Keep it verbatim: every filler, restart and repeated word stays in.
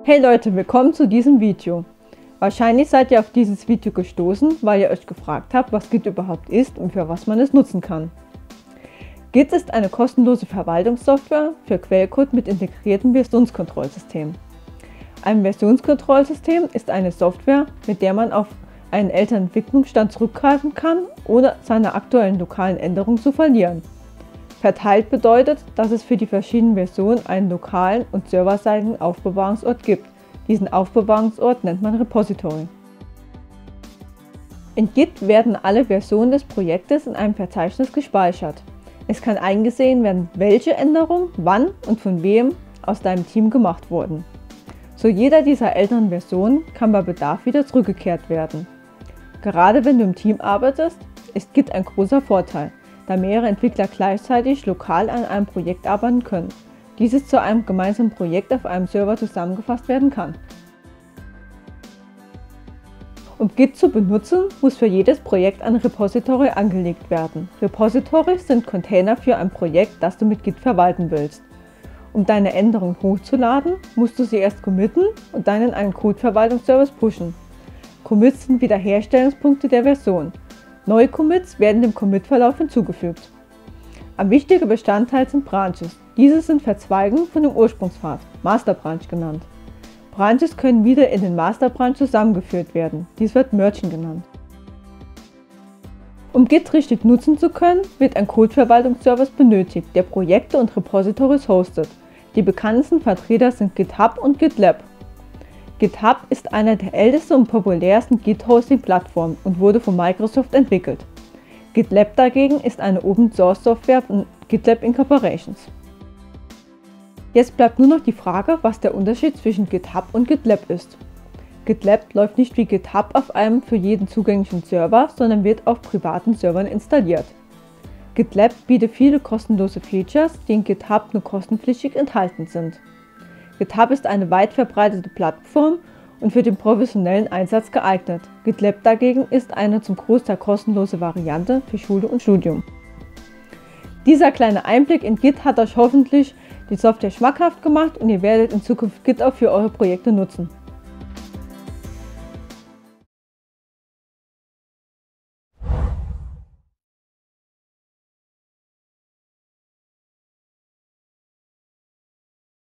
Hey Leute, willkommen zu diesem Video. Wahrscheinlich seid ihr auf dieses Video gestoßen, weil ihr euch gefragt habt, was Git überhaupt ist und für was man es nutzen kann. Git ist eine kostenlose Verwaltungssoftware für Quellcode mit integriertem Versionskontrollsystem. Ein Versionskontrollsystem ist eine Software, mit der man auf einen älteren Entwicklungsstand zurückgreifen kann, ohne seine aktuellen lokalen Änderungen zu verlieren. Verteilt bedeutet, dass es für die verschiedenen Versionen einen lokalen und serverseitigen Aufbewahrungsort gibt. Diesen Aufbewahrungsort nennt man Repository. In Git werden alle Versionen des Projektes in einem Verzeichnis gespeichert. Es kann eingesehen werden, welche Änderungen, wann und von wem aus deinem Team gemacht wurden. Zu jeder dieser älteren Versionen kann bei Bedarf wieder zurückgekehrt werden. Gerade wenn du im Team arbeitest, ist Git ein großer Vorteil, da mehrere Entwickler gleichzeitig lokal an einem Projekt arbeiten können, dieses zu einem gemeinsamen Projekt auf einem Server zusammengefasst werden kann. Um Git zu benutzen, muss für jedes Projekt ein Repository angelegt werden. Repositories sind Container für ein Projekt, das du mit Git verwalten willst. Um deine Änderungen hochzuladen, musst du sie erst committen und dann in einen Codeverwaltungsservice pushen. Commits sind Wiederherstellungspunkte der Version. Neue Commits werden dem Commit-Verlauf hinzugefügt. Ein wichtiger Bestandteil sind Branches. Diese sind Verzweigungen von dem Ursprungspfad, Master Branch genannt. Branches können wieder in den Master Branch zusammengeführt werden. Dies wird Mergen genannt. Um Git richtig nutzen zu können, wird ein Codeverwaltungsservice benötigt, der Projekte und Repositories hostet. Die bekanntesten Vertreter sind GitHub und GitLab. GitHub ist eine der ältesten und populärsten Git-Hosting-Plattformen und wurde von Microsoft entwickelt. GitLab dagegen ist eine Open-Source-Software von GitLab Incorporations. Jetzt bleibt nur noch die Frage, was der Unterschied zwischen GitHub und GitLab ist. GitLab läuft nicht wie GitHub auf einem für jeden zugänglichen Server, sondern wird auf privaten Servern installiert. GitLab bietet viele kostenlose Features, die in GitHub nur kostenpflichtig enthalten sind. GitHub ist eine weit verbreitete Plattform und für den professionellen Einsatz geeignet. GitLab dagegen ist eine zum Großteil kostenlose Variante für Schule und Studium. Dieser kleine Einblick in Git hat euch hoffentlich die Software schmackhaft gemacht und ihr werdet in Zukunft Git auch für eure Projekte nutzen.